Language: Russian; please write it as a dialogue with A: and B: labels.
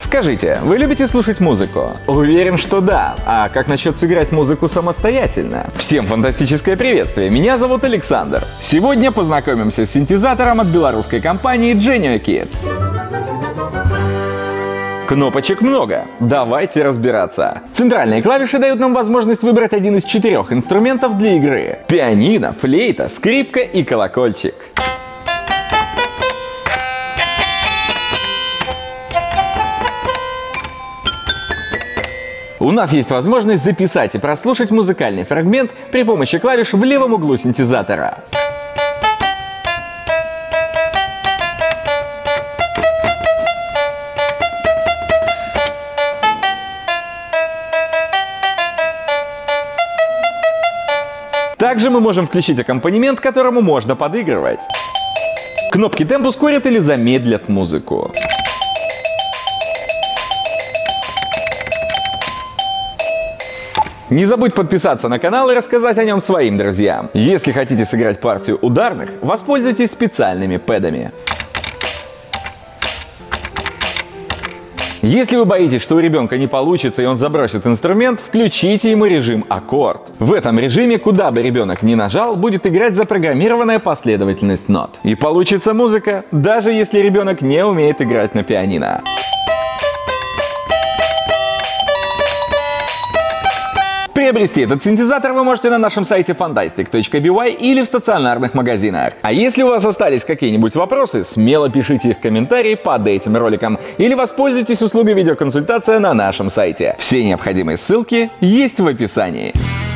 A: Скажите, вы любите слушать музыку? Уверен, что да. А как насчет сыграть музыку самостоятельно? Всем фантастическое приветствие, меня зовут Александр. Сегодня познакомимся с синтезатором от белорусской компании Genio Kids. Кнопочек много. Давайте разбираться. Центральные клавиши дают нам возможность выбрать один из 4 инструментов для игры. Пианино, флейта, скрипка и колокольчик. У нас есть возможность записать и прослушать музыкальный фрагмент при помощи клавиш в левом углу синтезатора. Также мы можем включить аккомпанемент, к которому можно подыгрывать. Кнопки темп ускорят или замедлят музыку. Не забудь подписаться на канал и рассказать о нем своим друзьям. Если хотите сыграть партию ударных, воспользуйтесь специальными пэдами. Если вы боитесь, что у ребенка не получится и он забросит инструмент, включите ему режим аккорд. В этом режиме, куда бы ребенок ни нажал, будет играть запрограммированная последовательность нот. И получится музыка, даже если ребенок не умеет играть на пианино. Приобрести этот синтезатор вы можете на нашем сайте fantastic.by или в стационарных магазинах. А если у вас остались какие-нибудь вопросы, смело пишите их в комментарии под этим роликом или воспользуйтесь услугой видеоконсультация на нашем сайте. Все необходимые ссылки есть в описании.